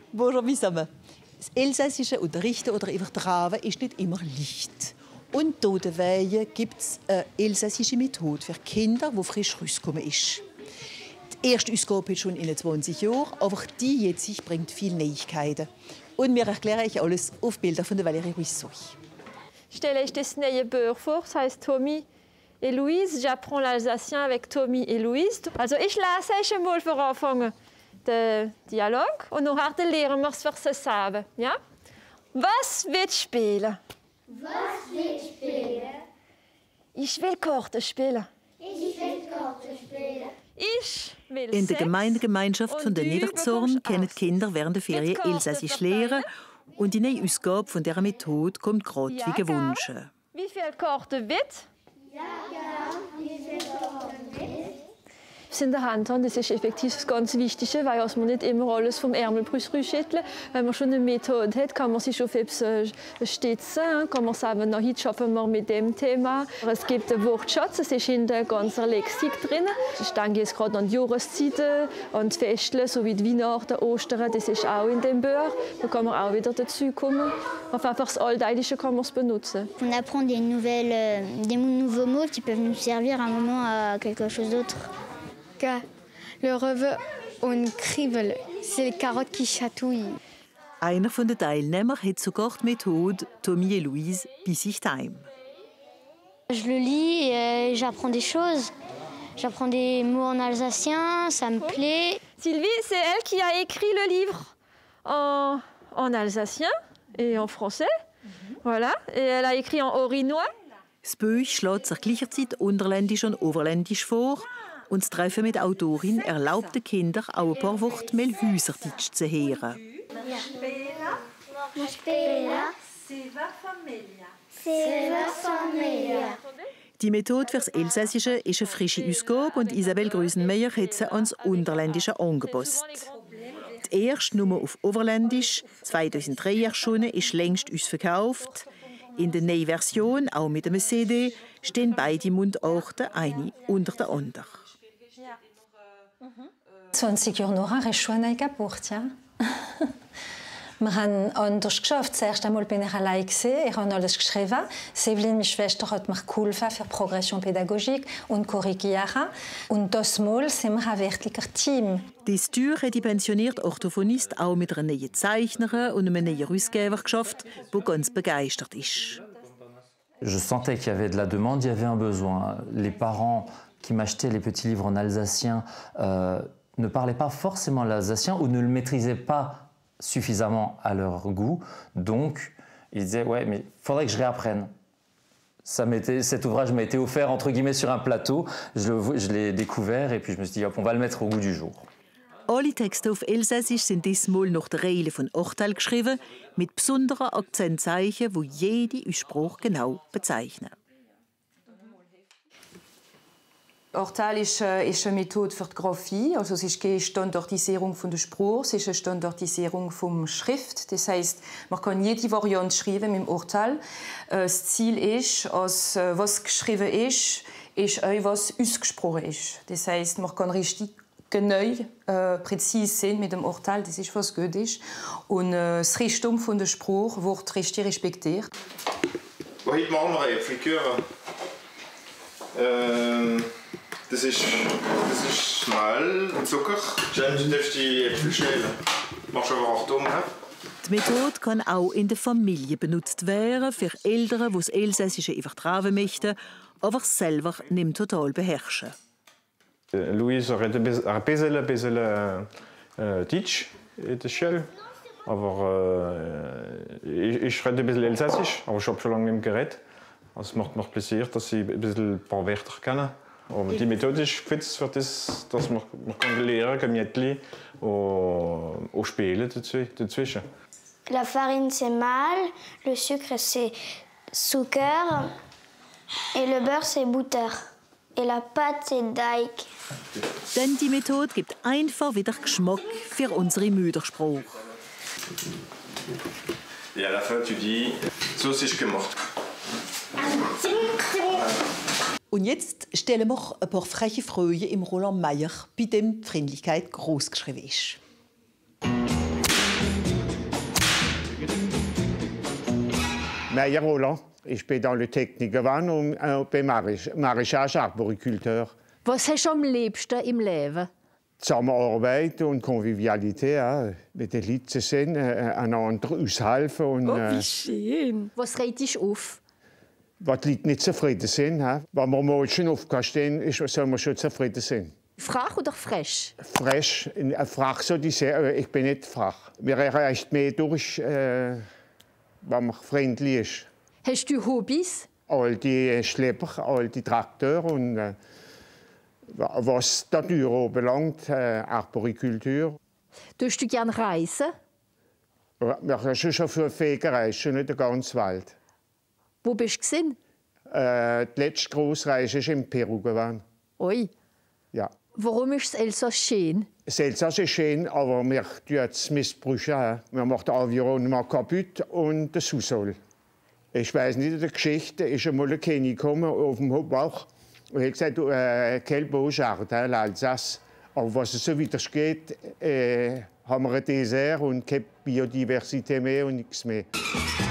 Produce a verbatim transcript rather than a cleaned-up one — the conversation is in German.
Bonjour zusammen. Das elsässische Unterrichten oder Übertragen ist nicht immer leicht. Und deswegen gibt es eine elsässische Methode für Kinder, die frisch rausgekommen ist. Die erste Ausgabe ist schon in zwanzig Jahren, aber die jetzt bringt viele Neuigkeiten. Und wir erklären euch alles auf Bilder von Valérie Ruisseau. Ich stelle euch das neue Buch vor, das heißt Tommy et Louise. J'apprends l'Alsacien avec Tommy et Louise. Also ich lese euch einmal für Anfang den Dialog und nachher lernen wir es für zusammen. Ja? Was willst du spielen? Was willst du spielen? Ich will Karten spielen. Ich will Karten spielen. Ich will In der Gemeindegemeinschaft von der Niederzorn kennen die Kinder während der Ferien Elsässisch lehren und die neue Ausgabe von dieser Methode kommt gerade wie gewünscht. Wie viele Karten wird? Ja, ja, wie viele Karten wird? Es in der Hand haben, das ist effektiv das ganz Wichtige, weil man nicht immer alles vom Ärmel schütteln. Wenn man schon eine Methode hat, kann man sich auf etwas stützen, kann man sagen, na, heute arbeiten wir mit dem Thema. Es gibt einen Wortschatz, es ist in der ganzen Lexik drin. Ich denke jetzt gerade an die Jahreszeiten, an die Feste, so wie die Weihnachten, Ostern, das ist auch in dem Buch. Da kann man auch wieder dazu kommen. Enfin, einfach das Alldeutsche kann man es benutzen. On apprend des, nouvelles, des nouveaux mots qui peuvent nous servir à un moment à quelque chose d'autre. Le reveux und Kribbel, c'est les carottes qui chatouillent. Einer der Teilnehmer hat sogar die Methode Tommy et Louise bei sich daheim. Je le lis et j'apprends des choses. J'apprends des mots en alsacien, ça me plaît. Sylvie, c'est elle qui a écrit le livre en, en alsacien et en français. Mm-hmm. Voilà. Et elle a écrit en orinois. Das Buch schlägt sich gleichzeitig unterländisch und oberländisch vor. Und das Treffen mit der Autorin erlaubt den Kindern auch ein paar Worte mehr Häuserdeutsch zu hören. Die Methode für das Elsässische ist eine frische Ausgabe und Isabel Grüsenmeier hat sie ans Unterländische angepasst. Die erste Nummer auf Oberländisch, zweitausenddrei erschienen, ist längst ausverkauft. In der neuen Version, auch mit einem C D, stehen beide Mundarten eine unter der anderen. zwanzig Jahre nachher ist schon eine Geburt, ja. Wir haben anders geschafft. Zuerst einmal bin ich allein gewesen. Ich habe alles geschrieben. Seveline, meine Schwester, hat mir geholfen für Progression pädagogique und korrigieren. Und das Mal sind wir ein wirklicher Team. Das Tür hat die pensionierte Orthophonist auch mit einer neuen Zeichnerin und einem neuen Ausgeber geschafft, der ganz begeistert ist. Je sentais qu'il y avait de la demande, il y avait un besoin. Les parents qui m'achetaient les petits livres en alsacien euh, ne parlaient pas forcément l'alsacien ou ne le maîtrisaient pas suffisamment à leur goût. Donc, ils disaient « ouais, mais il faudrait que je réapprenne ». Ça cet ouvrage m'a été offert entre guillemets sur un plateau. Je, je l'ai découvert et puis je me suis dit « hop, on va le mettre au goût du jour ». Alle Texte auf Elsässisch sind diesmal nach der Reihe von Ortel geschrieben, mit besonderen Akzentzeichen, die jede Aussprache genau bezeichnen. Ortal ist, äh, ist eine Methode für die Graphie. Also es ist keine Standardisierung von der Sprache, es ist eine Standardisierung vom Schrift. Das heißt, man kann jede Variante schreiben mit dem Ortal. Äh, das Ziel ist, dass äh, was geschrieben ist, ist auch was ausgesprochen ist. Das heißt, man kann richtig genau, äh, präzise sein mit dem Ortal. Das ist was gut ist. Und äh, das Reichtum von der Sprache wird richtig respektiert. Heute machen wir Äpfelküre. Ähm Das ist, das ist Mehl und Zucker. James, du darfst die Äpfel schälen. Machst aber Achtung, ne? Die Methode kann auch in der Familie benutzt werden, für Eltern, die das Elsässische übertragen möchten, aber es selber nicht total beherrschen. Louise redet ein bisschen, ein bisschen äh, Deutsch in der Schule. Aber äh, ich, ich rede ein bisschen Elsässisch, aber ich habe schon lange nicht mehr geredet. Also es macht mir Plaisir, dass ich ein bisschen ein paar Wörter kenne. Aber die Methode ist gefitzt für das, dass man, man kann lernen kann, Mietli und, und spielen dazwischen. La farine c'est mal, le sucre c'est sucre et le beurre c'est butter et la pâte c'est Teig. Denn die Methode gibt einfach wieder Geschmack für unsere Muttersprache. Et à la fin tu dis, so ist gemacht. Und jetzt stellen wir ein paar freche Freude im Roland Meyer, bei dem die Freundlichkeit groß geschrieben ist. Meyer Roland. Ich bin dans le technique geworden und äh, bin Maraîchage Arboriculteur. Was hast du am liebsten im Leben? Zusammenarbeit und Konvivialität, ja, mit den Leuten zu sein, äh, einander aushelfen. Und, oh, wie äh, schön. Was regt dich auf? Was die Leute nicht zufrieden sind. Ja. Wenn wir mal schon aufstehen, ist, sollen wir schon zufrieden sein. Frach oder frech? Frech. Frach so die sehr, ich bin nicht frach. Wir erreichen mehr durch, äh, wenn man freundlich ist. Hast du Hobbys? All die Schlepper, all die Traktoren und äh, was die Natur anbelangt, äh, Arborikultur. Tust du gerne reisen? Ja, wir haben schon für viel gereist, schon in der ganzen Welt. Wo bist du gewesen? Äh, die letzte grosse Reise war in Peru gewesen. Oi. Ja. Warum ist das Elsass schön? Das Elsass ist schön, aber wir tun es missbrauchen. Wir machen das Environnement kaputt und das Sous-Sol. Ich weiß nicht, in der Geschichte ist einmal ein König gekommen auf dem Hauptbauch und hat gesagt, äh, quel beau jardin, l'Alsace. Aber was es so weitergeht, äh, haben wir ein Dessert und keine Biodiversität mehr und nichts mehr.